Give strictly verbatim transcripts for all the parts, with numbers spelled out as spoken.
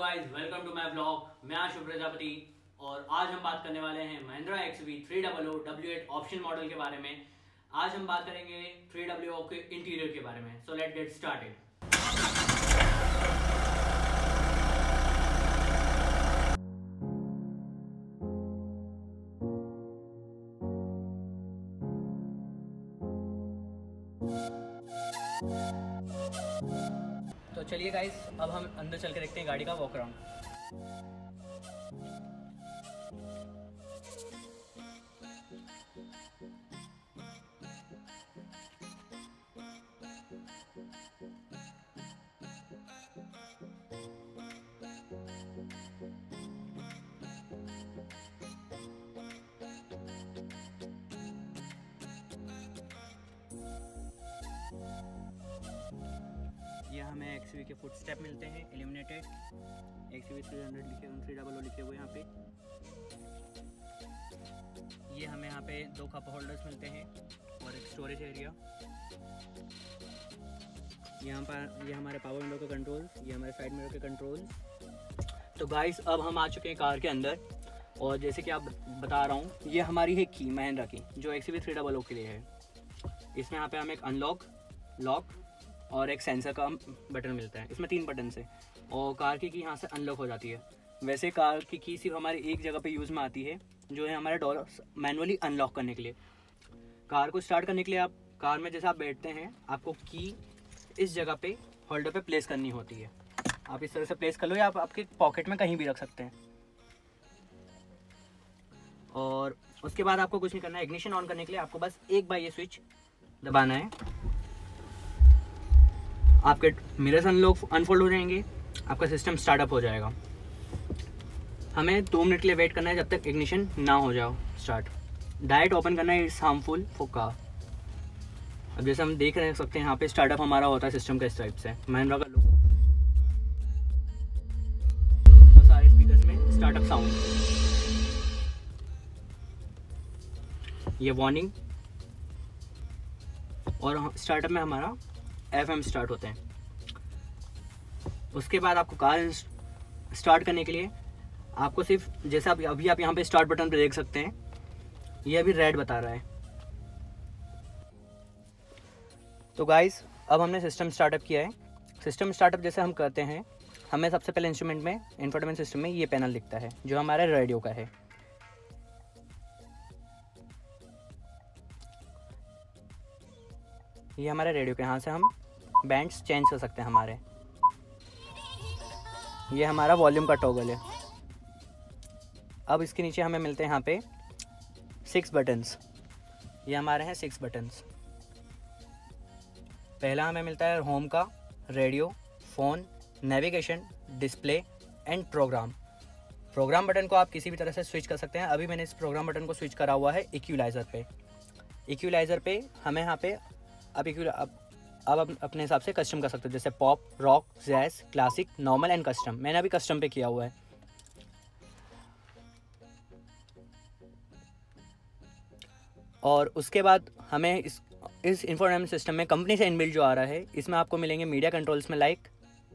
Guys, welcome to my blog. मैं आशु प्रजापति और आज हम बात करने वाले हैं Mahindra X V three double O W eight option model के बारे में। आज हम बात करेंगे थ्री डब्ल्यू ओ के इंटीरियर के बारे में। So let's get started. तो चलिए गाइस, अब हम अंदर चल के देखते हैं गाड़ी का वॉक अराउंड। ये हमें एक्स वी के फुट स्टेप मिलते हैं illuminated. X V three hundred लिखे थ्री डबल ओ लिखे हुए यहाँ पे। ये हमें यहाँ पे दो कप होल्डर्स मिलते हैं और एक स्टोरेज एरिया। यहाँ पर ये हमारे पावर विंडो के कंट्रोल, ये हमारे साइड मिरर के कंट्रोल। तो गाइस, अब हम आ चुके हैं कार के अंदर और जैसे कि आप बता रहा हूँ, ये हमारी है की महिंद्रा की जो X V three double O के लिए है। इसमें यहाँ पे हमें एक अनलॉक, लॉक और एक सेंसर का बटन मिलता है। इसमें तीन बटन से और कार की की यहाँ से अनलॉक हो जाती है। वैसे कार की की सिर्फ हमारी एक जगह पे यूज़ में आती है, जो है हमारे डोर मैनुअली अनलॉक करने के लिए। कार को स्टार्ट करने के लिए आप कार में जैसे आप बैठते हैं, आपको की इस जगह पे होल्डर पे प्लेस करनी होती है। आप इस तरह से प्लेस कर लो या आप आपके पॉकेट में कहीं भी रख सकते हैं। और उसके बाद आपको कुछ नहीं करना है। इग्निशन ऑन करने के लिए आपको बस एक बार ये स्विच दबाना है। आपके मिरर्स अनलॉक अनफोल्ड हो जाएंगे, आपका सिस्टम स्टार्टअप हो जाएगा। हमें दो मिनट के लिए वेट करना है जब तक इग्निशन ना हो जाओ स्टार्ट। डायरेक्ट ओपन करना है, इट्स हार्मफुल फॉर कार। अब जैसे हम देख रहे सकते हैं यहाँ पे स्टार्टअप हमारा होता है सिस्टम का इस टाइप से, महिंद्रा का लोगो और सारे स्पीकर्स में स्टार्टअप साउंड। ये वार्निंग और स्टार्टअप में हमारा एफ एम स्टार्ट होते हैं। उसके बाद आपको कार स्टार्ट करने के लिए आपको सिर्फ जैसे आप अभी आप यहाँ पे स्टार्ट बटन पे देख सकते हैं, ये अभी रेड बता रहा है। तो गाइस, अब हमने सिस्टम स्टार्टअप किया है। सिस्टम स्टार्टअप जैसे हम करते हैं, हमें सबसे पहले इंस्ट्रूमेंट में इंफोटेनमेंट सिस्टम में ये पैनल दिखता है जो हमारे रेडियो का है। ये हमारे रेडियो के, यहाँ से हम बैंड्स चेंज कर सकते हैं हमारे। ये हमारा वॉल्यूम का टॉगल है। अब इसके नीचे हमें मिलते हैं यहाँ पे सिक्स बटन्स। ये हमारे हैं सिक्स बटन्स। पहला हमें मिलता है होम का, radio, phone, navigation, display and program. Program button को आप किसी भी तरह से स्विच कर सकते हैं। अभी मैंने इस प्रोग्राम बटन को स्विच करा हुआ है इक्वलाइज़र पे। इक्वलाइज़र पे हमें यहाँ पे अब अब अब अपने हिसाब से कस्टम कर सकते हो, जैसे pop, rock, jazz, classic, normal and custom. मैंने अभी कस्टम पे किया हुआ है। और उसके बाद हमें इस इस इंफोटेनमेंट सिस्टम में कंपनी से इनबिल्ट जो आ रहा है, इसमें आपको मिलेंगे मीडिया कंट्रोल्स में like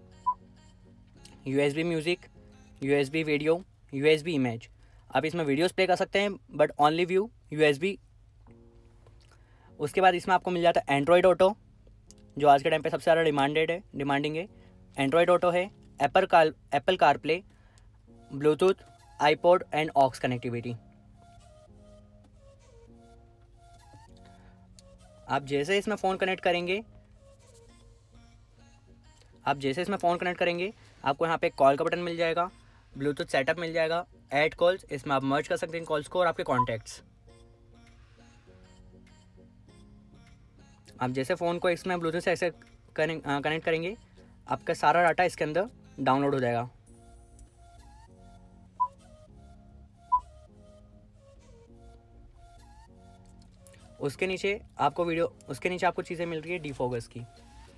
USB music, USB video, USB image. आप इसमें वीडियोस प्ले कर सकते हैं बट ओनली व्यू यूएसबी। उसके बाद इसमें आपको मिल जाता है एंड्रॉयड ऑटो, जो आज के टाइम पे सबसे ज़्यादा डिमांडेड है डिमांडिंग है। एंड्रॉयड ऑटो है, Apple car Apple car play, Bluetooth, iPod and aux connectivity. आप जैसे इसमें फ़ोन कनेक्ट करेंगे आप जैसे इसमें फ़ोन कनेक्ट करेंगे आपको यहाँ पे कॉल का बटन मिल जाएगा, ब्लूटूथ सेटअप मिल जाएगा, ऐड कॉल्स, इसमें आप मर्ज कर सकते हैं कॉल्स को और आपके कॉन्टैक्ट्स। आप जैसे फ़ोन को इसमें ब्लूटूथ से ऐसे कनेक्ट करेंगे, आपका सारा डाटा इसके अंदर डाउनलोड हो जाएगा। उसके नीचे आपको वीडियो उसके नीचे आपको चीज़ें मिल रही है डिफोकस की।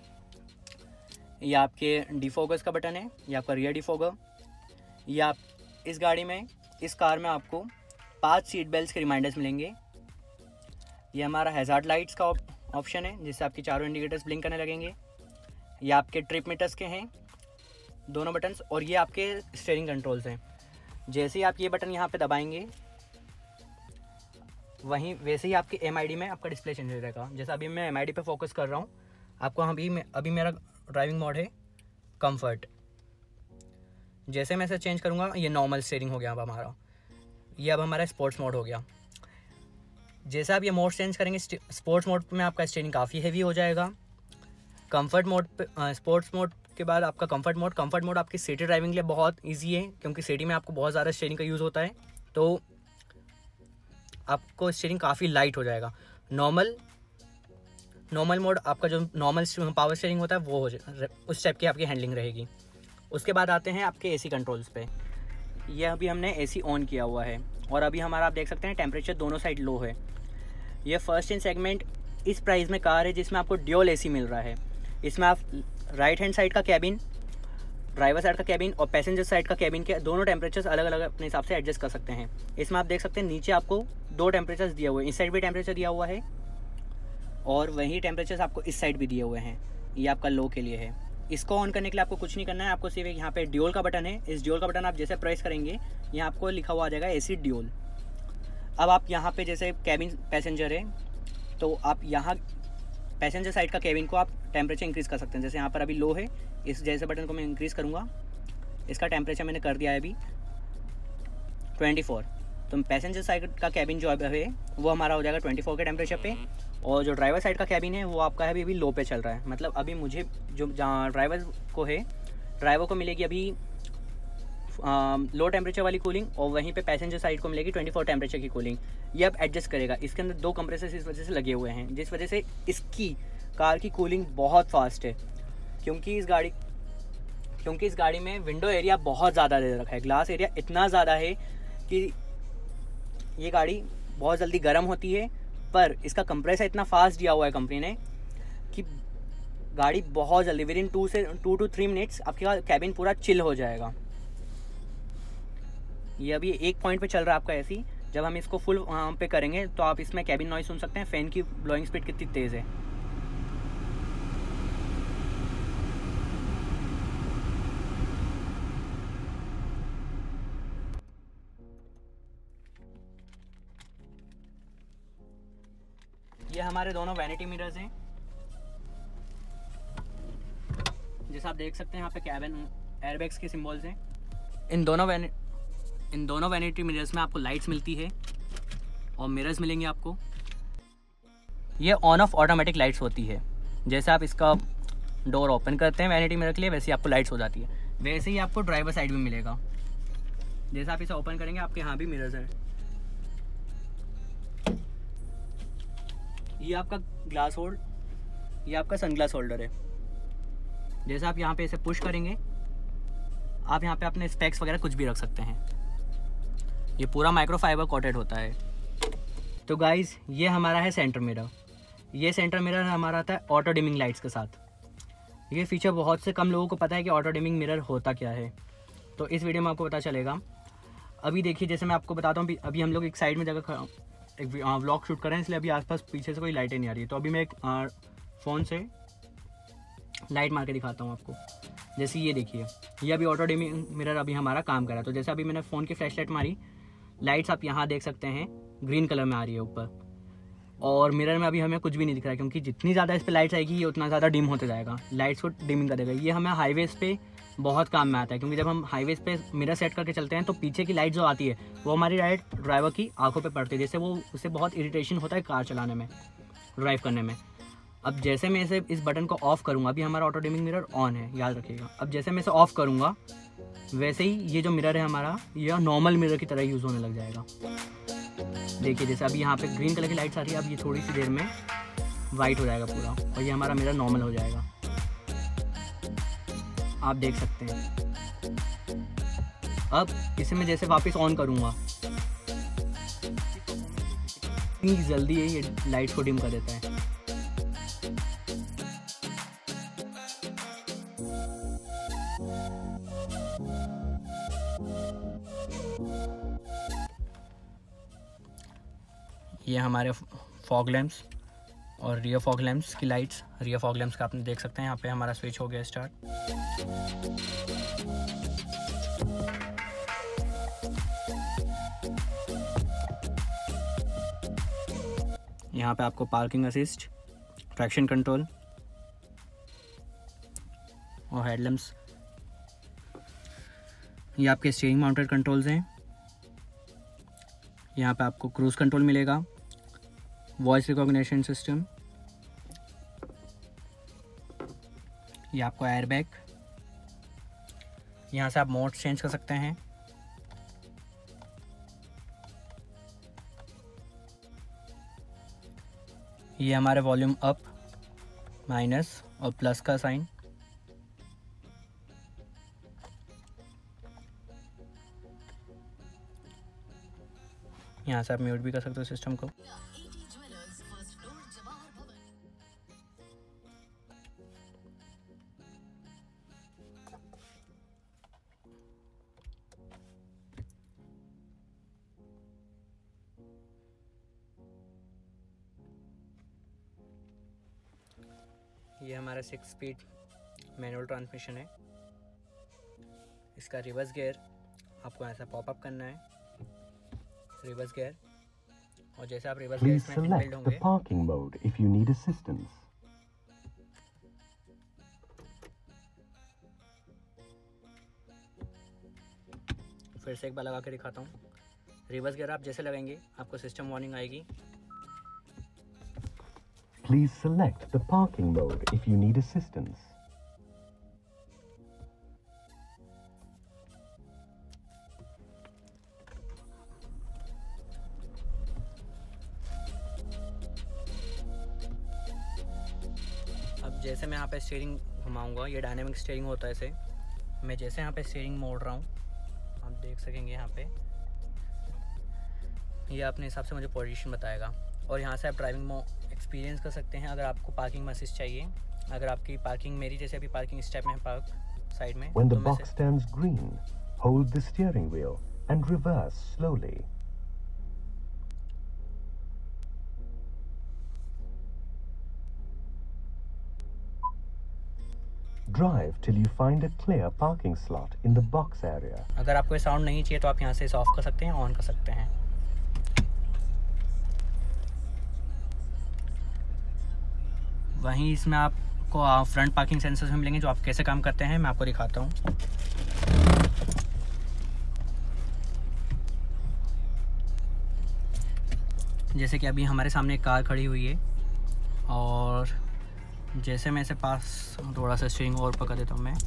ये आपके डिफोकस का बटन है, ये आपका रियर डिफोगर। ये आप इस गाड़ी में इस कार में आपको पांच सीट बेल्ट के रिमाइंडर्स मिलेंगे। ये हमारा हैज़ार्ड लाइट्स का ऑप्शन है, जिससे आपके चारों इंडिकेटर्स ब्लिंक करने लगेंगे। ये आपके ट्रिप मीटर्स के हैं, दोनों बटन्स, और ये आपके स्टीयरिंग कंट्रोल्स हैं। जैसे ही आप ये बटन यहाँ पे दबाएंगे वहीं वैसे ही आपके एम आई डी में आपका डिस्प्ले चेंज हो जाएगा। जैसे अभी मैं एम आई डी पे फोकस कर रहा हूँ, आपको अभी अभी मेरा ड्राइविंग मोड है कंफर्ट। जैसे मैं इसे चेंज करूँगा ये नॉर्मल स्टीयरिंग हो गया अब हमारा, ये अब हमारा स्पोर्ट्स मोड हो गया। जैसे आप ये मोड चेंज करेंगे स्पोर्ट्स मोड में आपका स्टीयरिंग काफ़ी हैवी हो जाएगा। कंफर्ट मोड पे स्पोर्ट्स मोड के बाद आपका कंफर्ट मोड कंफर्ट मोड आपकी सिटी ड्राइविंग के लिए बहुत इजी है, क्योंकि सिटी में आपको बहुत ज़्यादा स्टीयरिंग का यूज़ होता है, तो आपको स्टीयरिंग काफ़ी लाइट हो जाएगा। नॉर्मल नॉर्मल मोड आपका जो नॉर्मल पावर स्टीयरिंग होता है वो हो जाए, उस टाइप की आपकी हैंडलिंग रहेगी। उसके बाद आते हैं आपके एसी कंट्रोल्स पे। ये अभी हमने एसी ऑन किया हुआ है और अभी हमारा आप देख सकते हैं टेम्परेचर दोनों साइड लो है। ये फर्स्ट इन सेगमेंट इस प्राइस में कार है जिसमें आपको ड्यूल एसी मिल रहा है। इसमें आप राइट हैंड साइड का कैबिन, ड्राइवर साइड का कैबिन और पैसेंजर साइड का कैबिन के दोनों टेम्परेचर्स अलग अलग अपने हिसाब से एडजस्ट कर सकते हैं। इसमें आप देख सकते हैं नीचे आपको दो टेम्परेचर्स दिया हुआ है, इस साइड भी टेम्परेचर दिया हुआ है और वही टेम्परेचर्स आपको इस साइड भी दिए हुए हैं। ये आपका लो के लिए है। इसको ऑन करने के लिए आपको कुछ नहीं करना है, आपको सिर्फ यहाँ पे ड्यूल का बटन है, इस ड्यूल का बटन आप जैसे प्रेस करेंगे यहाँ आपको लिखा हुआ आ जाएगा एसी ड्यूल। अब आप यहाँ पे जैसे कैबिन पैसेंजर है तो आप यहाँ पैसेंजर साइड का कैबिन को आप टेम्परेचर इंक्रीज़ कर सकते हैं। जैसे यहाँ पर अभी लो है, इस जैसे बटन को मैं इंक्रीज़ करूँगा, इसका टेम्परेचर मैंने कर दिया है अभी ट्वेंटी फोर। तो पैसेंजर साइड का कैबिन जो है वो हमारा हो जाएगा ट्वेंटी फोर के टेम्परेचर पे, और जो ड्राइवर साइड का कैबिन है वो आपका है अभी अभी लो पे चल रहा है। मतलब अभी मुझे जो जहाँ ड्राइवर को है ड्राइवर को मिलेगी अभी लो टेम्परेचर वाली कूलिंग और वहीं पे पैसेंजर साइड को मिलेगी ट्वेंटी फोर टेम्परेचर की कूलिंग। ये अब एडजस्ट करेगा। इसके अंदर दो कंप्रेसर्स इस वजह से लगे हुए हैं जिस वजह से इसकी कार की कूलिंग बहुत फास्ट है, क्योंकि इस गाड़ी क्योंकि इस गाड़ी में विंडो एरिया बहुत ज़्यादा दे रखा है। ग्लास एरिया इतना ज़्यादा है कि ये गाड़ी बहुत जल्दी गर्म होती है, पर इसका कंप्रेसर इतना फास्ट दिया हुआ है कंपनी ने कि गाड़ी बहुत जल्दी विद इन टू से टू टू थ्री मिनट्स आपका कैबिन पूरा चिल हो जाएगा। ये अभी एक पॉइंट पे चल रहा है आपका एसी। जब हम इसको फुल पे करेंगे तो आप इसमें कैबिन नॉइज सुन सकते हैं, फ़ैन की ब्लोइंग स्पीड कितनी तेज़ है। ये हमारे दोनों वैनिटी मिरर्स हैं। जैसे आप देख सकते हैं यहाँ पे कैबिन एयरबैग्स के सिंबल्स हैं। इन दोनों वैनि इन दोनों वैनिटी मिरर्स में आपको लाइट्स मिलती है और मिरर्स मिलेंगे आपको। ये ऑन ऑफ ऑटोमेटिक लाइट्स होती है। जैसे आप इसका डोर ओपन करते हैं वैनिटी मिरर के लिए, वैसे ही आपको लाइट्स हो जाती है। वैसे ही आपको ड्राइवर साइड भी मिलेगा। जैसे आप इसे ओपन करेंगे आपके यहाँ भी मिरर्स हैं। ये आपका ग्लास होल्ड, ये आपका सनग्लास होल्डर है। जैसे आप यहाँ पे इसे पुश करेंगे आप यहाँ पे अपने स्पेक्स वगैरह कुछ भी रख सकते हैं। ये पूरा माइक्रोफाइबर कोटेड होता है। तो गाइज ये हमारा है सेंटर मिरर। ये सेंटर मिरर हमारा आता है ऑटो डिमिंग लाइट्स के साथ। ये फीचर बहुत से कम लोगों को पता है कि ऑटो डिमिंग मिरर होता क्या है, तो इस वीडियो में आपको पता चलेगा। अभी देखिए जैसे मैं आपको बताता हूँ, अभी हम लोग एक साइड में जगह एक व्लॉग शूट कर रहे हैं, इसलिए अभी आसपास पीछे से कोई लाइटें नहीं आ रही है। तो अभी मैं एक फ़ोन से लाइट मार के दिखाता हूँ आपको। जैसे ये देखिए, ये अभी ऑटो डिमिंग मिरर अभी हमारा काम कर रहा है। तो जैसे अभी मैंने फ़ोन की फ्लैश लाइट मारी, लाइट्स आप यहाँ देख सकते हैं ग्रीन कलर में आ रही है ऊपर, और मिरर में अभी हमें कुछ भी नहीं दिख रहा है, क्योंकि जितनी ज़्यादा इस पर लाइट्स आएगी ये उतना ज़्यादा डिम होते जाएगा, लाइट्स को डिमिंग कर देगा। ये हमें हाईवेज़ पे बहुत काम में आता है, क्योंकि जब हम हाईवेज़ पे मिरर सेट करके चलते हैं तो पीछे की लाइट जो आती है वो हमारी डायरेक्ट ड्राइवर की आंखों पे पड़ती है, जिससे वो उससे बहुत इरिटेशन होता है कार चलाने में, ड्राइव करने में। अब जैसे मैं इसे इस बटन को ऑफ़ करूँगा, अभी हमारा ऑटो डिमिंग मिरर ऑन है, याद रखिएगा। अब जैसे मैं इसे ऑफ़ करूँगा वैसे ही ये जो मिरर है हमारा, यह नॉर्मल मिरर की तरह यूज़ होने लग जाएगा। देखिए जैसे अभी यहाँ पे ग्रीन कलर की लाइट्स आ रही है, अब ये थोड़ी सी देर में वाइट हो जाएगा पूरा, और ये हमारा मिरर नॉर्मल हो जाएगा। आप देख सकते हैं। अब इसे मैं जैसे वापस ऑन करूँगा, इतनी जल्दी है ये लाइट्स को डिम कर देता है। ये हमारे फॉग लैंप्स और रियर फॉग लैंप्स की लाइट्स, रियर फॉग लैंप्स का आपने देख सकते हैं यहाँ पे हमारा स्विच हो गया स्टार्ट। यहाँ पे आपको पार्किंग असिस्ट, ट्रैक्शन कंट्रोल और हेडलैम्प्स। ये आपके स्टीयरिंग माउंटेड कंट्रोल्स हैं। यहाँ पे आपको क्रूज़ कंट्रोल मिलेगा, वॉइस रिकॉग्निशन सिस्टम, ये आपको एयरबैग। यहाँ से आप मोड चेंज कर सकते हैं। ये हमारे वॉल्यूम अप, माइनस और प्लस का साइन। यहाँ से आप म्यूट भी कर सकते हो सिस्टम को। ये हमारा सिक्स स्पीड मैनुअल ट्रांसमिशन है। इसका रिवर्स गियर आपको ऐसा पॉपअप करना है, रिवर्स गियर, और जैसे आप रिवर्स गियर इसमें इनबिल्ड होंगे। Parking mode if you need assistance. फिर से एक बार लगा के दिखाता हूँ। रिवर्स गियर आप जैसे लगाएंगे आपको सिस्टम वार्निंग आएगी। Please select the parking mode if you need assistance. अब जैसे मैं यहाँ पे स्टीयरिंग घुमाऊंगा, ये डायनामिक स्टीयरिंग होता है। इसे मैं जैसे यहाँ पे स्टीयरिंग मोड़ रहा हूँ, आप देख सकेंगे यहाँ पे ये अपने हिसाब से मुझे पोजीशन बताएगा। और यहाँ से आप ड्राइविंग मो एक्सपीरियंस कर सकते हैं अगर आपको पार्किंग में असिस्ट चाहिए। अगर आपकी पार्किंग, मेरी जैसे अभी पार्किंग स्टेप में है पार्क साइड में, When the तो box stands green, hold the steering wheel and reverse slowly. Drive till you find a clear parking slot in the box area. अगर आपको ये साउंड नहीं चाहिए तो आप यहाँ से इसे ऑफ कर सकते हैं, ऑन कर सकते हैं। वहीं इसमें आपको फ्रंट पार्किंग सेंसर्स भी मिलेंगे जो आप कैसे काम करते हैं मैं आपको दिखाता हूँ। जैसे कि अभी हमारे सामने एक कार खड़ी हुई है और जैसे मैं इसे पास थोड़ा सा स्टीयरिंग और पकड़ देता हूँ मैं,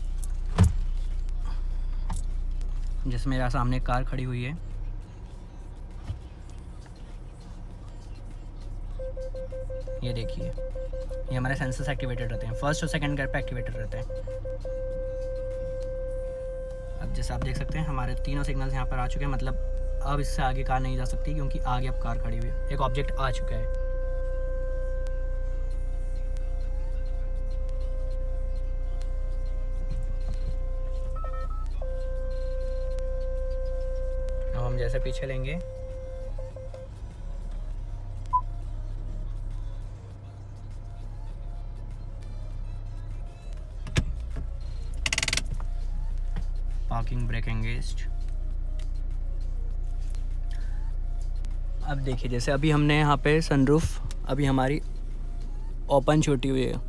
जैसे मेरे सामने एक कार खड़ी हुई है, ये देखिए ये हमारे सेंसर्स एक्टिवेटेड रहते हैं, फर्स्ट और सेकंड गियर पे एक्टिवेटेड रहते हैं। अब जैसे आप देख सकते हैं हमारे तीनों सिग्नल्स यहाँ पर आ चुके हैं, मतलब अब इससे आगे कार नहीं जा सकती क्योंकि आगे अब कार खड़ी हुई है, एक ऑब्जेक्ट आ चुका है। अब हम जैसे पीछे लेंगे पार्किंग ब्रेक एंगेज्ड। अब देखिए जैसे अभी हमने यहाँ पे सनरूफ अभी हमारी ओपन छूटी हुई है,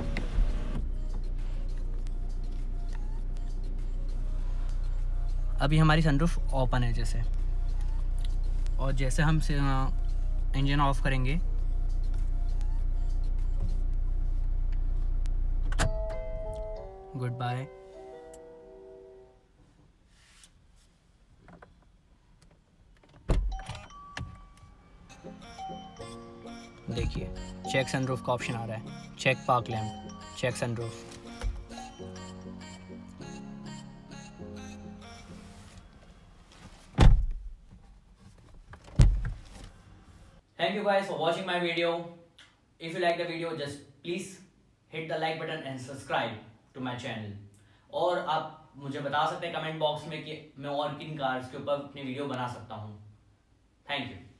अभी हमारी सनरूफ ओपन है जैसे, और जैसे हम इंजन ऑफ करेंगे गुड बाय। देखिए चेक सनरूफ का ऑप्शन आ रहा है, check park lamp, check sunroof. Thank you guys for watching my video. If you like the video, just please hit the like button and subscribe to my channel. और आप मुझे बता सकते हैं कमेंट बॉक्स में कि मैं और किन कार्स के ऊपर अपनी वीडियो बना सकता हूँ। Thank you.